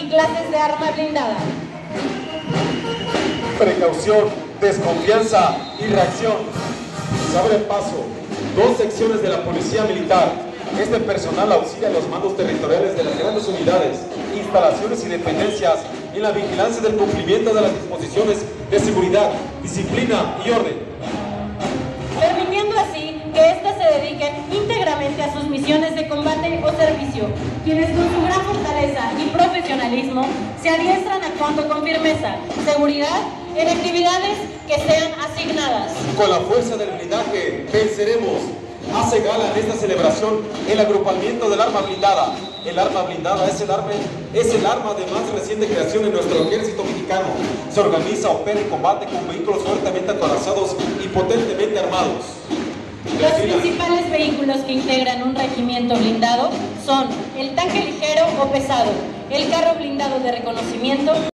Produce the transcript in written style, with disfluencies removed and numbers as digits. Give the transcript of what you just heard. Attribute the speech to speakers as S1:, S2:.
S1: y clases de arma blindada.
S2: Precaución, desconfianza y reacción. Se abre paso 2 secciones de la Policía Militar. Este personal auxilia a los mandos territoriales de las grandes unidades, instalaciones y dependencias en la vigilancia del cumplimiento de las disposiciones de seguridad, disciplina y orden,
S1: Permitiendo así que éstas se dediquen íntegramente a sus misiones de combate o servicio, quienes con su gran fortaleza y profesionalismo se adiestran actuando con firmeza, seguridad en actividades que sean asignadas.
S2: Con la fuerza del blindaje venceremos. Hace gala en esta celebración el agrupamiento del arma blindada. El arma blindada es el arma de más reciente creación en nuestro ejército mexicano. Se organiza, opera y combate con vehículos fuertemente acorazados y potentemente armados.
S1: Los principales vehículos que integran un regimiento blindado son el tanque ligero o pesado, el carro blindado de reconocimiento,